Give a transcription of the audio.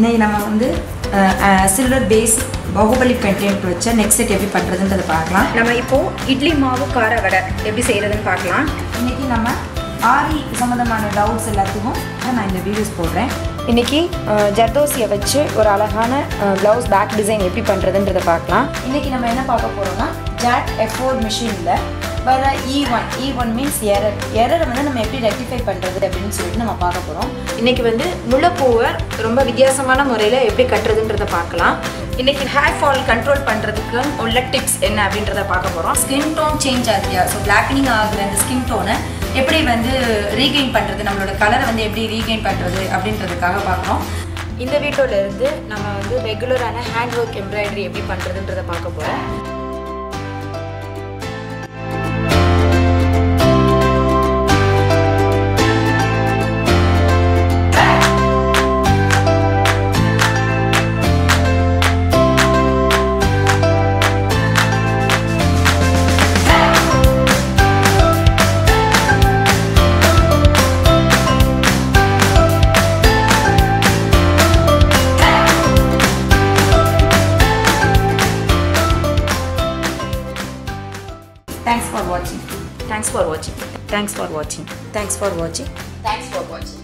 இன்னைக்கு நம்ம வந்து சில்வர் பேஸ் பாகுபலி கண்டென்ட் வச்ச நெக்ஸ்ட் ஸ்டெப் எப்படி பண்ணுறதுன்றதை பார்க்கலாம். நம்ம இப்போது இட்லி மாவு கார வடை எப்படி செய்கிறதுன்னு பார்க்கலாம். இன்றைக்கி நம்ம ஆரி சம்மந்தமான டவுட்ஸ் எல்லாத்துக்கும் நான் இந்த வீடியோஸ் போடுறேன். இன்றைக்கி ஜர்தோசியை வச்சு ஒரு அழகான ப்ளவுஸ் பேக் டிசைன் எப்படி பண்ணுறதுன்றதை பார்க்கலாம். இன்றைக்கி நம்ம என்ன பார்க்க போகிறோம்னா ஜாட் F4 மிஷினில் வர E1 மீன்ஸ் எரரை வந்து நம்ம எப்படி ரெக்டிஃபை பண்ணுறது அப்படின்னு சொல்லிட்டு நம்ம பார்க்க போகிறோம். இன்றைக்கி வந்து முல்லைப்பூவை ரொம்ப வித்தியாசமான முறையில் எப்படி கட்டுறதுன்றதை பார்க்கலாம். இன்றைக்கி ஹேர் ஃபால் கண்ட்ரோல் பண்ணுறதுக்கு உள்ள டிப்ஸ் என்ன அப்படின்றத பார்க்க போகிறோம். ஸ்கின் டோன் சேஞ்ச் ஆகுது, ஸோ பிளாக்னிங் ஆகுற அந்த ஸ்கின் டோனை எப்படி வந்து ரீகெயின் பண்ணுறது, நம்மளோட கலரை வந்து எப்படி ரீகெயின் பண்ணுறது அப்படின்றதுக்காக பார்க்குறோம். இந்த வீடியோலேருந்து நம்ம வந்து ரெகுலரான ஹேண்ட் ஒர்க் எம்ப்ராய்டரி எப்படி பண்ணுறதுன்றதை பார்க்க போகிறோம். Thanks for watching.